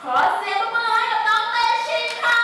ขอเสียงปรบมือให้กับน้องเตชินค่ะ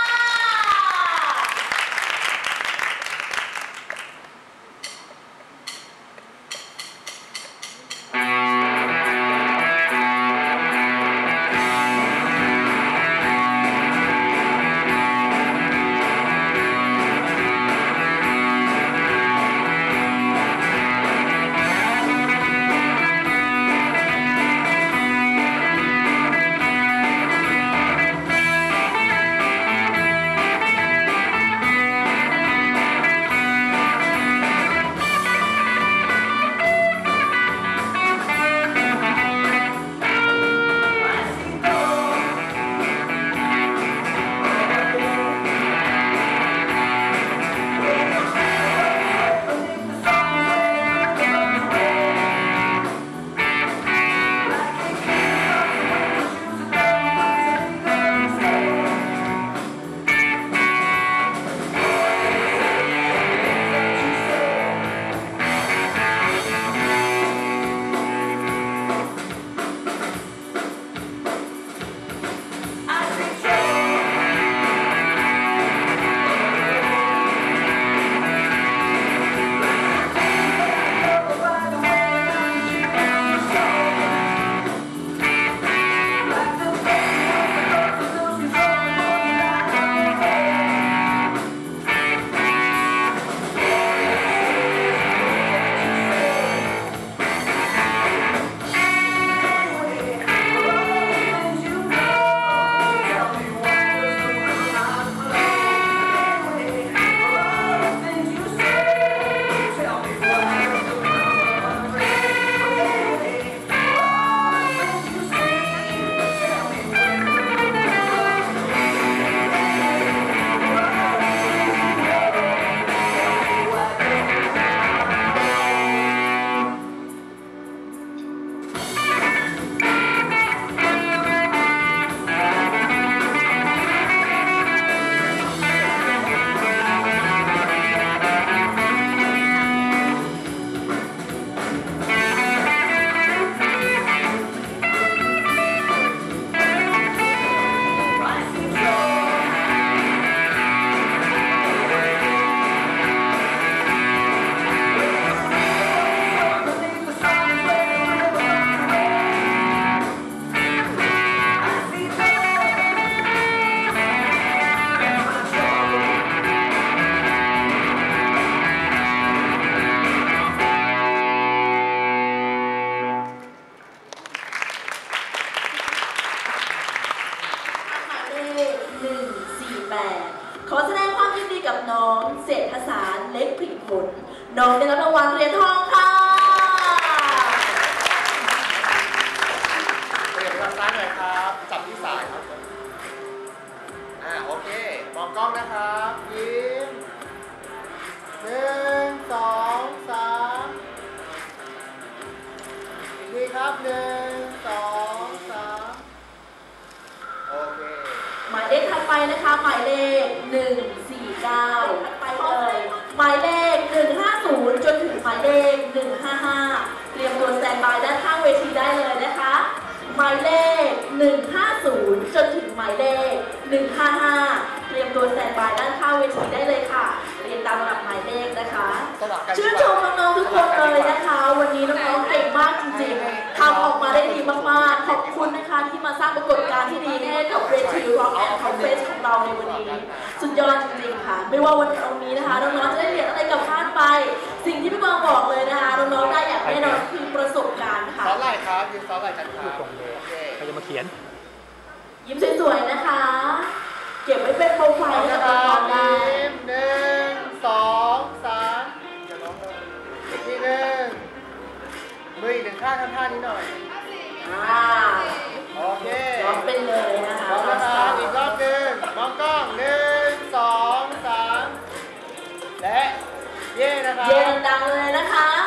ขอแสดงความยินดีกับน้องเศรษฐศาสตร์เล็กผลิผลน้องได้รับรางวัลเหรียญทองค่ะเรียนทางซ้ายหน่อยครับจับที่สายครับโอเคมองกล้องนะครับยิ้ม1 2 3อีกทีครับ1 2 3โอเคหมายเลขถัดไปนะคะหมายเลข149ถัดไปเลยหมายเลข150จนถึงหมายเลข155เตรียมตัวสแตนบายด้านข้างเวทีได้เลยนะคะหมายเลข150จนถึงหมายเลข155เตรียมตัวสแตนบายด้านข้างเวทีได้เลยค่ะเรียนตามลำดับหมายเลขนะคะชื่นชมน้องๆทุกคนเลยนะคะวันนี้น้องๆเก่งมากจริงๆทำออกมาได้ดีมากๆขอบคุณนะคะที่มาสร้างปรากฏการณ์ที่ดีให้กับเวที Rock and Conference ของเราในวันนี้สุดยอดจริงๆค่ะไม่ว่าวันนี้นะคะน้องๆจะได้เหรียญอะไรกลับบ้านไปสิ่งที่พี่บางบอกเลยนะคะน้องๆได้อย่างแน่นอนคือประสบการณ์ค่ะซ้อนไหล่ครับยืนซ้อนไหล่กันครับใครจะมาเขียนยิ้มสวยๆนะคะเก็บไว้เป็นโปรไฟล์ให้กับน้องๆได้ 1 2 3อย่าร้องเลยอีกทีมืออีก1ข้างทำท่านี้หน่อยโอเคร้องเป็นเลยนะคะร้องนะครับอีกรอบหนึ่งมองกล้อง1 2 3และเย่นะครับเย่ดังเลยนะคะ